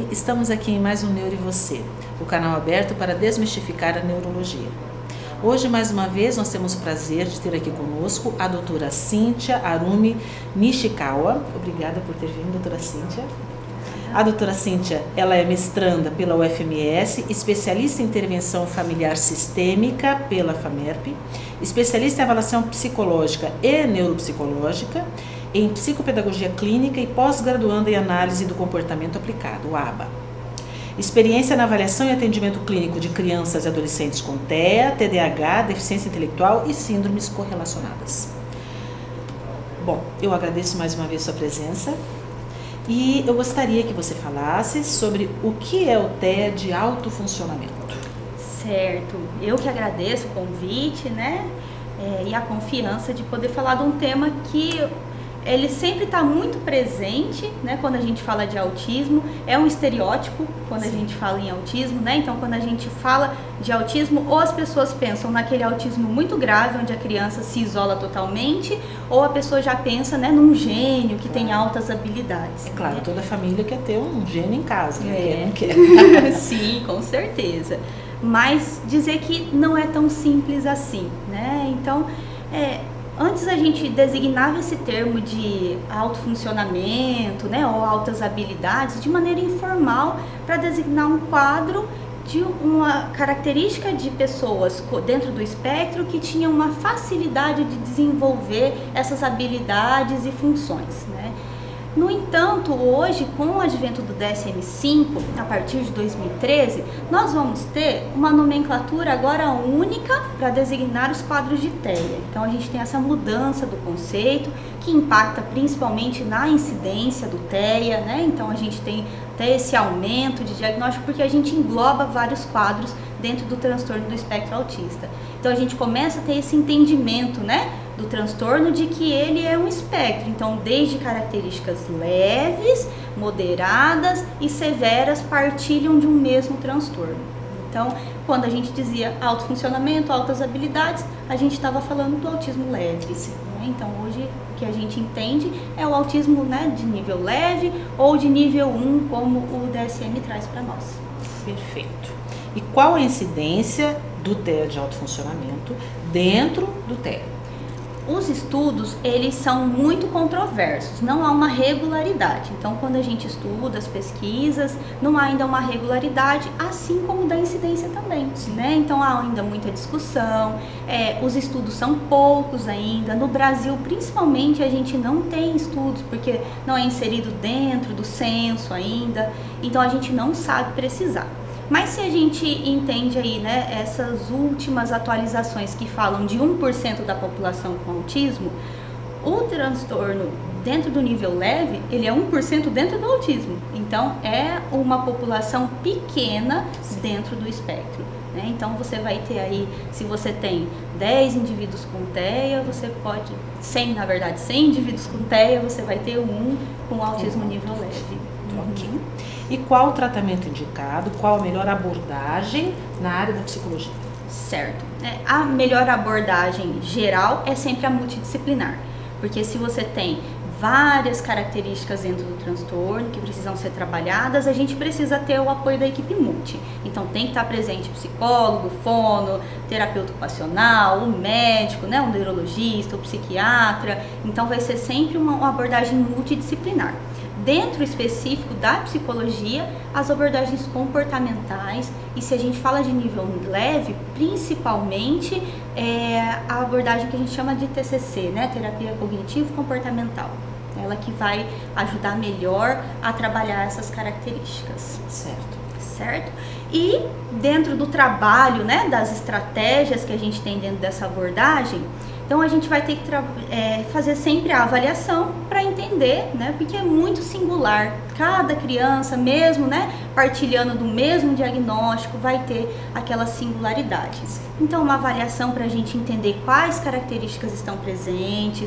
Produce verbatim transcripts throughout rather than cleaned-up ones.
Oi, estamos aqui em mais um Neuro e Você, o canal aberto para desmistificar a neurologia. Hoje, mais uma vez, nós temos o prazer de ter aqui conosco a doutora Cíntia Arumi Nishikawa. Obrigada por ter vindo, doutora Cíntia. A doutora Cíntia, ela é mestranda pela U F M S, especialista em intervenção familiar sistêmica pela FAMERP, especialista em avaliação psicológica e neuropsicológica, em psicopedagogia clínica e pós-graduanda em análise do comportamento aplicado, o A B A. Experiência na avaliação e atendimento clínico de crianças e adolescentes com T E A, T D A H, deficiência intelectual e síndromes correlacionadas. Bom, eu agradeço mais uma vez sua presença e eu gostaria que você falasse sobre o que é o T E A de alto funcionamento. Certo, eu que agradeço o convite, né, é, e a confiança de poder falar de um tema que ele sempre está muito presente, né, quando a gente fala de autismo. É um estereótipo quando a gente fala em autismo, né? Então, quando a gente fala de autismo, ou as pessoas pensam naquele autismo muito grave, onde a criança se isola totalmente, ou a pessoa já pensa, né, num gênio que tem altas habilidades. É claro, né? Toda família quer ter um gênio em casa, né? É. Não quer. Sim, com certeza. Mas dizer que não é tão simples assim, né? Então, é... Antes a gente designava esse termo de alto funcionamento, né, ou altas habilidades de maneira informal para designar um quadro de uma característica de pessoas dentro do espectro que tinham uma facilidade de desenvolver essas habilidades e funções, né? No entanto, hoje, com o advento do D S M cinco, a partir de dois mil e treze, nós vamos ter uma nomenclatura agora única para designar os quadros de T E A. Então, a gente tem essa mudança do conceito, que impacta principalmente na incidência do T E A, né? Então, a gente tem até esse aumento de diagnóstico, porque a gente engloba vários quadros dentro do transtorno do espectro autista. Então, a gente começa a ter esse entendimento, né, do transtorno, de que ele é um espectro, então desde características leves, moderadas e severas partilham de um mesmo transtorno. Então, quando a gente dizia alto funcionamento, altas habilidades, a gente estava falando do autismo leve, né? Então, hoje o que a gente entende é o autismo, né, de nível leve ou de nível um, como o D S M traz para nós. Perfeito. E qual a incidência do T E A de alto funcionamento dentro do T E A? Os estudos, eles são muito controversos, não há uma regularidade. Então, quando a gente estuda as pesquisas, não há ainda uma regularidade, assim como da incidência também, né? Então, há ainda muita discussão, é, os estudos são poucos ainda. No Brasil, principalmente, a gente não tem estudos, porque não é inserido dentro do censo ainda, então a gente não sabe precisar. Mas se a gente entende aí, né, essas últimas atualizações que falam de um por cento da população com autismo, o transtorno dentro do nível leve, ele é um por cento dentro do autismo. Então, é uma população pequena dentro do espectro, né? Então, você vai ter aí, se você tem dez indivíduos com T E A, você pode, cem, na verdade, cem indivíduos com T E A, você vai ter um com autismo nível leve. Ok. E qual o tratamento indicado, qual a melhor abordagem na área da psicologia? Certo. É, a melhor abordagem geral é sempre a multidisciplinar, porque se você tem várias características dentro do transtorno que precisam ser trabalhadas, a gente precisa ter o apoio da equipe multi. Então tem que estar presente psicólogo, fono, terapeuta ocupacional, o médico, né, um neurologista, o psiquiatra. Então vai ser sempre uma, uma abordagem multidisciplinar. Dentro específico da psicologia, as abordagens comportamentais, e se a gente fala de nível leve, principalmente é a abordagem que a gente chama de T C C, né? Terapia cognitivo-comportamental. Ela que vai ajudar melhor a trabalhar essas características. Certo. Certo? E dentro do trabalho, né, das estratégias que a gente tem dentro dessa abordagem, então a gente vai ter que é, fazer sempre a avaliação para entender, né, porque é muito singular. Cada criança, mesmo, né, partilhando do mesmo diagnóstico, vai ter aquelas singularidades. Então, uma avaliação para a gente entender quais características estão presentes,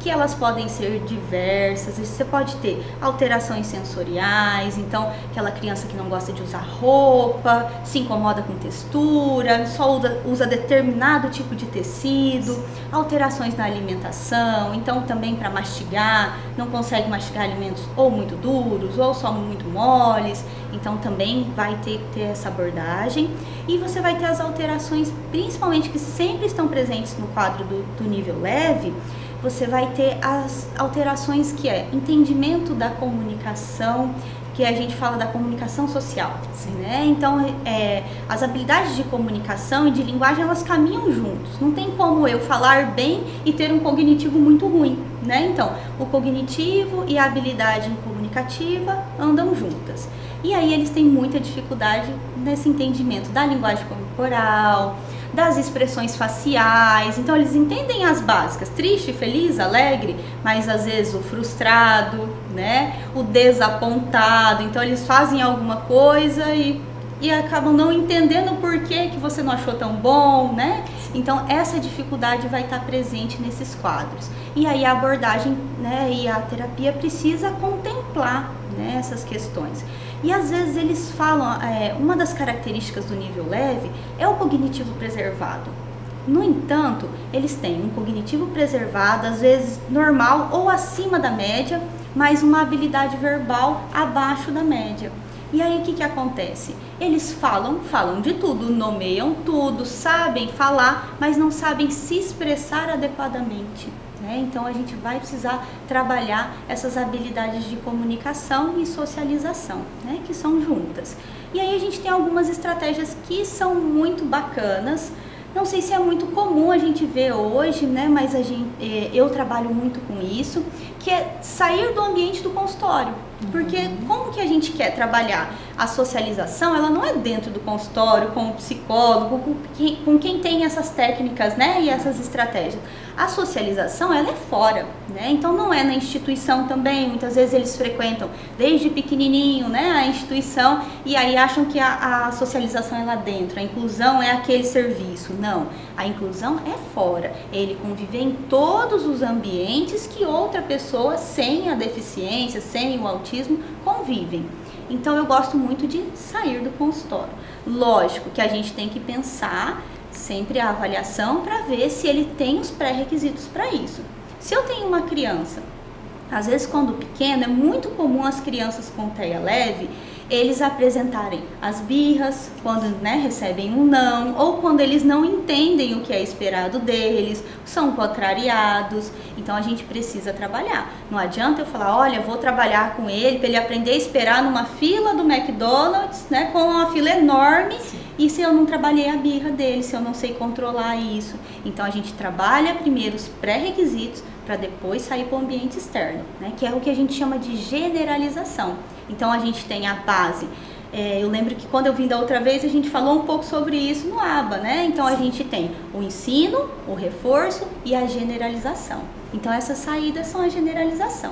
que elas podem ser diversas. Você pode ter alterações sensoriais, então aquela criança que não gosta de usar roupa, se incomoda com textura, só usa, usa determinado tipo de tecido, alterações na alimentação, então também para mastigar, não consegue mastigar alimentos ou muito duros ou só muito moles, então também vai ter que ter essa abordagem. E você vai ter as alterações, principalmente que sempre estão presentes no quadro do, do nível leve. Você vai ter as alterações que é entendimento da comunicação, que a gente fala da comunicação social, né? Então, é, as habilidades de comunicação e de linguagem, elas caminham juntos. Não tem como eu falar bem e ter um cognitivo muito ruim, né? Então, o cognitivo e a habilidade comunicativa andam juntas. E aí eles têm muita dificuldade nesse entendimento da linguagem corporal, das expressões faciais. Então eles entendem as básicas, triste, feliz, alegre, mas às vezes o frustrado, né, o desapontado. Então eles fazem alguma coisa e, e acabam não entendendo o porquê que você não achou tão bom, né? Então essa dificuldade vai estar presente nesses quadros. E aí a abordagem, né, e a terapia precisa contemplar, né, essas questões. E às vezes eles falam, é, uma das características do nível leve é o cognitivo preservado. No entanto, eles têm um cognitivo preservado, às vezes normal ou acima da média, mas uma habilidade verbal abaixo da média. E aí o que que acontece? Eles falam, falam de tudo, nomeiam tudo, sabem falar, mas não sabem se expressar adequadamente. Então a gente vai precisar trabalhar essas habilidades de comunicação e socialização, né, que são juntas. E aí a gente tem algumas estratégias que são muito bacanas. Não sei se é muito comum a gente ver hoje, né, mas a gente, eu trabalho muito com isso, que é sair do ambiente do consultório. Porque como que a gente quer trabalhar a socialização? Ela não é dentro do consultório, com o psicólogo, com quem, com quem tem essas técnicas, né, e essas estratégias. A socialização, ela é fora, né? Então não é na instituição também. Muitas vezes eles frequentam desde pequenininho, né, a instituição, e aí acham que a, a socialização é lá dentro, a inclusão é aquele serviço. Não, a inclusão é fora. Ele conviver em todos os ambientes que outra pessoa sem a deficiência, sem o autismo, convivem. Então eu gosto muito de sair do consultório. Lógico que a gente tem que pensar sempre a avaliação para ver se ele tem os pré-requisitos para isso. Se eu tenho uma criança, às vezes quando pequena, é muito comum as crianças com T E A leve, eles apresentarem as birras, quando, né, recebem um não, ou quando eles não entendem o que é esperado deles, são contrariados. Então a gente precisa trabalhar. Não adianta eu falar, olha, vou trabalhar com ele para ele aprender a esperar numa fila do McDonald's, né, com uma fila enorme. Sim. E se eu não trabalhei a birra dele, se eu não sei controlar isso. Então a gente trabalha primeiro os pré-requisitos para depois sair para o ambiente externo, né, que é o que a gente chama de generalização. Então a gente tem a base. É, eu lembro que quando eu vim da outra vez a gente falou um pouco sobre isso no ABA, né? Então a gente tem o ensino, o reforço e a generalização. Então essas saídas são a generalização.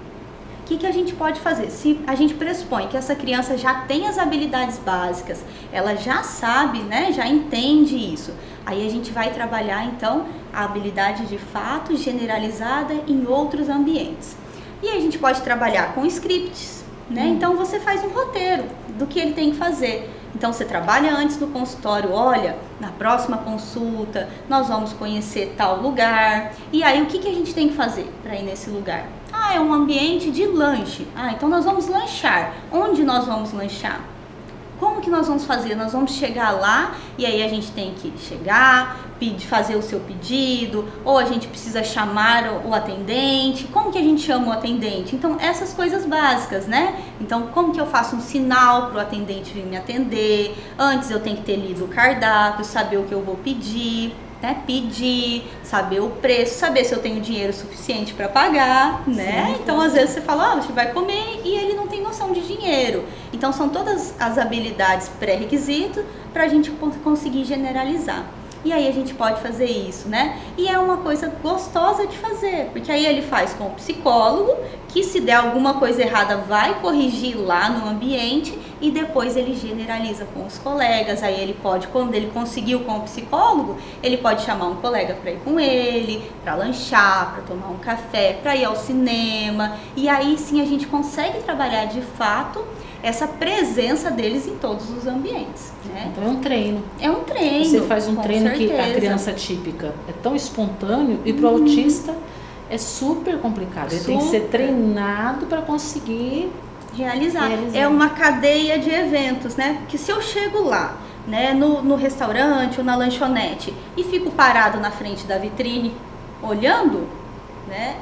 O que que a gente pode fazer? Se a gente pressupõe que essa criança já tem as habilidades básicas, ela já sabe, né? Já entende isso. Aí a gente vai trabalhar então a habilidade de fato generalizada em outros ambientes. E a gente pode trabalhar com scripts. Né? Hum. Então você faz um roteiro do que ele tem que fazer. Então você trabalha antes no consultório, olha, na próxima consulta nós vamos conhecer tal lugar. E aí o que, que a gente tem que fazer para ir nesse lugar? Ah, é um ambiente de lanche. Ah, então nós vamos lanchar. Onde nós vamos lanchar? Como que nós vamos fazer? Nós vamos chegar lá e aí a gente tem que chegar, pedir, fazer o seu pedido, ou a gente precisa chamar o, o atendente. Como que a gente chama o atendente? Então, essas coisas básicas, né? Então, como que eu faço um sinal para o atendente vir me atender? Antes eu tenho que ter lido o cardápio, saber o que eu vou pedir, né? Pedir, saber o preço, saber se eu tenho dinheiro suficiente para pagar, né? Sim, então, às vezes você fala, ah, você vai comer e ele não tem noção de dinheiro. Então, são todas as habilidades pré-requisitos para a gente conseguir generalizar. E aí a gente pode fazer isso, né? E é uma coisa gostosa de fazer, porque aí ele faz com o psicólogo, que se der alguma coisa errada vai corrigir lá no ambiente, e depois ele generaliza com os colegas. Aí ele pode, quando ele conseguiu com o psicólogo, ele pode chamar um colega para ir com ele, para lanchar, para tomar um café, para ir ao cinema. E aí sim a gente consegue trabalhar de fato essa presença deles em todos os ambientes, né? Então é um treino. É um treino. Você faz um treino certeza. Que a criança típica é tão espontâneo e para o uhum. autista é super complicado. Ele super. Tem que ser treinado para conseguir realizar. realizar. É uma cadeia de eventos, né? Que se eu chego lá, né, no, no restaurante ou na lanchonete e fico parado na frente da vitrine olhando, né?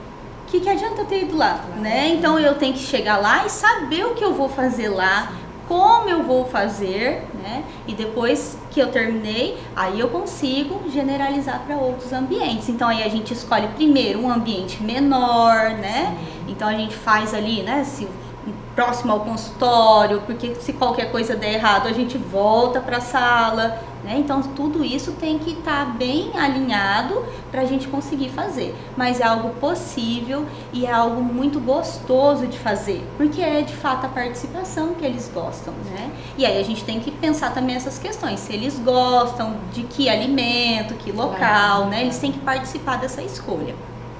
O que, que adianta eu ter ido lá, claro. Né? Então eu tenho que chegar lá e saber o que eu vou fazer lá, como eu vou fazer, né? E depois que eu terminei, aí eu consigo generalizar para outros ambientes. Então aí a gente escolhe primeiro um ambiente menor, né? Sim. Então a gente faz ali, né? Se próximo ao consultório, porque se qualquer coisa der errado a gente volta para a sala, né? Então tudo isso tem que estar tá bem alinhado para a gente conseguir fazer, mas é algo possível e é algo muito gostoso de fazer, porque é de fato a participação que eles gostam, né? E aí a gente tem que pensar também essas questões, se eles gostam de que alimento, que local, né? Eles têm que participar dessa escolha.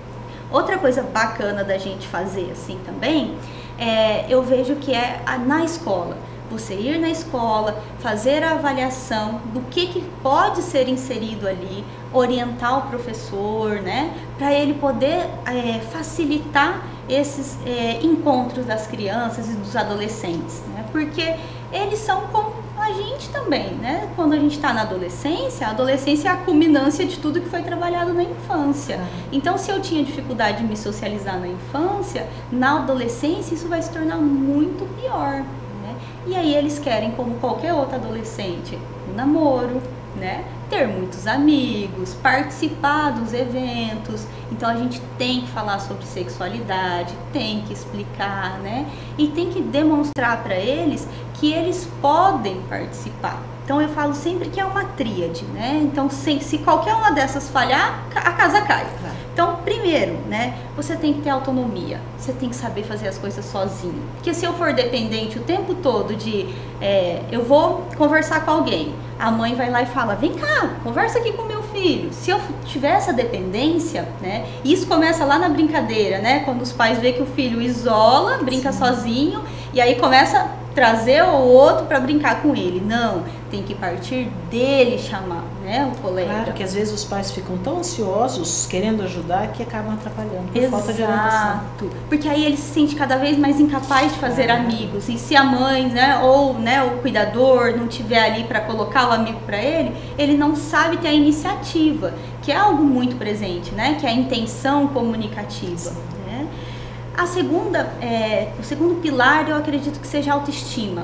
Outra coisa bacana da gente fazer assim também, é, eu vejo que é a, na escola, você ir na escola, fazer a avaliação do que, que pode ser inserido ali, orientar o professor, né, para ele poder é, facilitar esses é, encontros das crianças e dos adolescentes, né, porque eles são como a gente também, né? Quando a gente está na adolescência, a adolescência é a culminância de tudo que foi trabalhado na infância. Então, se eu tinha dificuldade de me socializar na infância, na adolescência isso vai se tornar muito pior, né? E aí eles querem, como qualquer outro adolescente, um namoro, né? Ter muitos amigos, participar dos eventos. Então a gente tem que falar sobre sexualidade, tem que explicar, né? E tem que demonstrar para eles que eles podem participar. Então eu falo sempre que é uma tríade, né? Então se, se qualquer uma dessas falhar, a casa cai. Então, primeiro, né, você tem que ter autonomia, você tem que saber fazer as coisas sozinho. Porque se eu for dependente o tempo todo de, é, eu vou conversar com alguém, a mãe vai lá e fala, vem cá, conversa aqui com meu filho. Se eu tiver essa dependência, né, isso começa lá na brincadeira, né, quando os pais veem que o filho isola, brinca Sim. sozinho, e aí começa a trazer o outro para brincar com ele. Não, tem que partir dele chamar, né, o colega. Claro que às vezes os pais ficam tão ansiosos, querendo ajudar, que acabam atrapalhando por Exato. Falta de orientação. Porque aí ele se sente cada vez mais incapaz de fazer é. amigos. E se a mãe, né, ou né, o cuidador não tiver ali para colocar o amigo para ele, ele não sabe ter a iniciativa, que é algo muito presente, né, que é a intenção comunicativa. Né? A segunda, é, o segundo pilar eu acredito que seja a autoestima.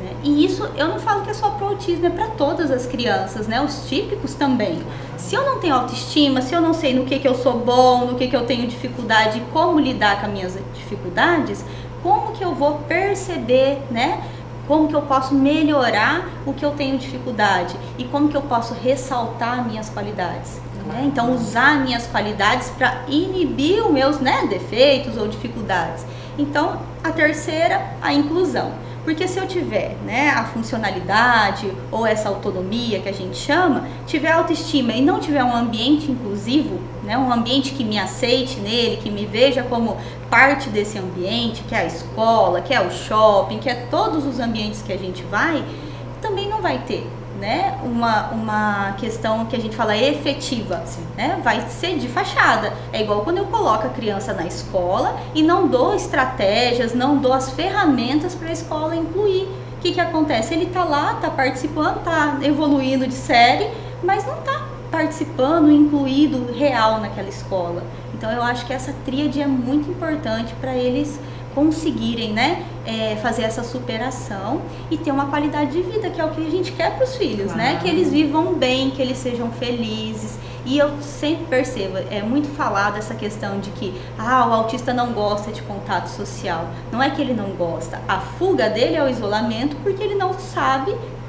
E isso eu não falo que é só para o autismo, é para todas as crianças, né? Os típicos também. Se eu não tenho autoestima, se eu não sei no que, que eu sou bom, no que, que eu tenho dificuldade e como lidar com as minhas dificuldades, como que eu vou perceber, né? Como que eu posso melhorar o que eu tenho dificuldade e como que eu posso ressaltar minhas qualidades. Né? Então, usar minhas qualidades para inibir os meus, né, defeitos ou dificuldades. Então, a terceira, a inclusão. Porque se eu tiver, né, a funcionalidade ou essa autonomia que a gente chama, tiver autoestima e não tiver um ambiente inclusivo, né, um ambiente que me aceite nele, que me veja como parte desse ambiente, que é a escola, que é o shopping, que é todos os ambientes que a gente vai, também não vai ter, né, uma, uma questão que a gente fala efetiva, né, vai ser de fachada. É igual quando eu coloco a criança na escola e não dou estratégias, não dou as ferramentas para a escola incluir. O que que acontece? Ele tá lá, tá participando, tá evoluindo de série, mas não tá participando, incluído real naquela escola. Então eu acho que essa tríade é muito importante para eles conseguirem, né, é, fazer essa superação e ter uma qualidade de vida, que é o que a gente quer para os filhos, claro. Né? Que eles vivam bem, que eles sejam felizes. E eu sempre percebo, é muito falado essa questão de que ah, o autista não gosta de contato social. Não é que ele não gosta, a fuga dele é o isolamento porque ele não sabe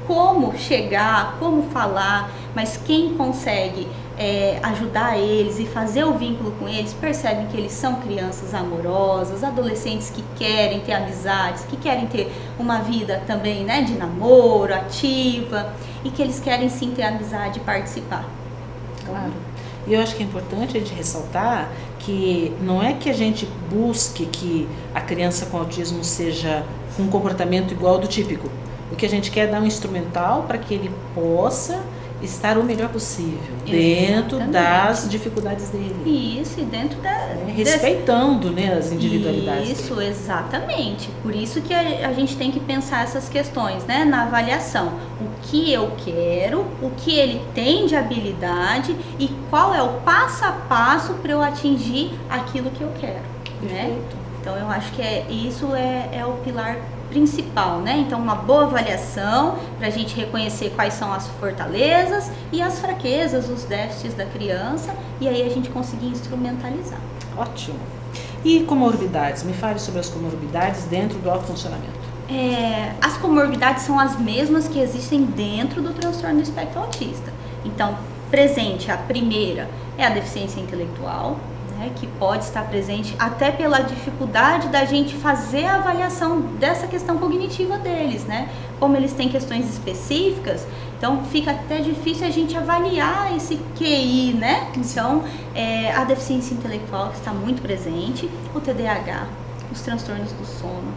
como chegar, como falar, mas quem consegue é, ajudar eles e fazer o vínculo com eles, percebem que eles são crianças amorosas, adolescentes que querem ter amizades, que querem ter uma vida também, né, de namoro, ativa, e que eles querem sim ter amizade e participar. Claro. E eu acho que é importante a gente ressaltar que não é que a gente busque que a criança com autismo seja com um comportamento igual ao do típico. O que a gente quer é dar um instrumental para que ele possa estar o melhor possível, dentro Exatamente. das dificuldades dele. Isso, e dentro da... É, respeitando desse... né, as individualidades Isso, dele. exatamente. Por isso que a, a gente tem que pensar essas questões, né, na avaliação. O que eu quero, o que ele tem de habilidade e qual é o passo a passo para eu atingir aquilo que eu quero. Né? Então, eu acho que é, isso é, é o pilar principal, né? Então, uma boa avaliação para a gente reconhecer quais são as fortalezas e as fraquezas, os déficits da criança, e aí a gente conseguir instrumentalizar. Ótimo. E comorbidades? Me fale sobre as comorbidades dentro do autofuncionamento. É, as comorbidades são as mesmas que existem dentro do transtorno do espectro autista. Então, presente, a primeira é a deficiência intelectual, né, que pode estar presente até pela dificuldade da gente fazer a avaliação dessa questão cognitiva deles, né? Como eles têm questões específicas, então fica até difícil a gente avaliar esse Q I, né? Então, é, a deficiência intelectual que está muito presente, o T D A H, os transtornos do sono.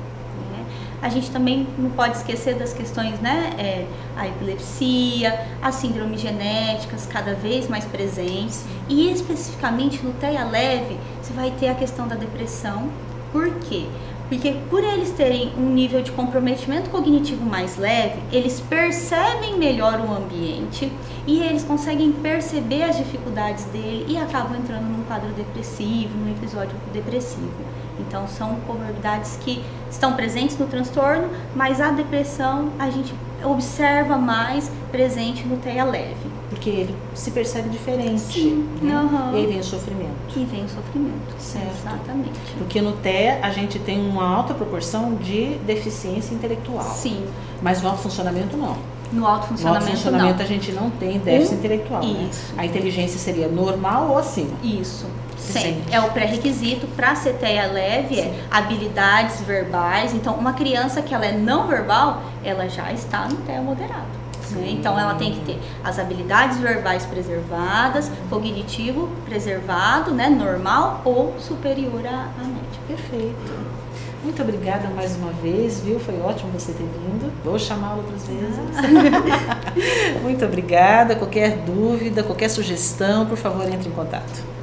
A gente também não pode esquecer das questões, né, é, a epilepsia, as síndromes genéticas cada vez mais presentes, e especificamente no T E A leve você vai ter a questão da depressão. Por quê? Porque por eles terem um nível de comprometimento cognitivo mais leve, eles percebem melhor o ambiente e eles conseguem perceber as dificuldades dele e acabam entrando num quadro depressivo, num episódio depressivo. Então, são comorbidades que estão presentes no transtorno, mas a depressão a gente observa mais presente no T E A leve. Porque ele se percebe diferente. Sim. Né? Uhum. E aí vem o sofrimento. E vem o sofrimento, certo. Exatamente. Porque no T E A a gente tem uma alta proporção de deficiência intelectual. Sim. Mas no autofuncionamento não. No autofuncionamento, no autofuncionamento não. a gente não tem déficit um, intelectual. Isso. Né? A inteligência seria normal ou acima? Isso. Sempre. Sempre. É o pré-requisito para ser T E A leve, sim, é habilidades verbais. Então, uma criança que ela é não verbal, ela já está no T E A moderado. Né? Então, ela tem que ter as habilidades verbais preservadas, cognitivo preservado, né, normal ou superior à, à média. Perfeito. Muito obrigada mais uma vez, viu? Foi ótimo você ter vindo. Vou chamá-lo outras vezes. Ah. Muito obrigada. Qualquer dúvida, qualquer sugestão, por favor, entre em contato.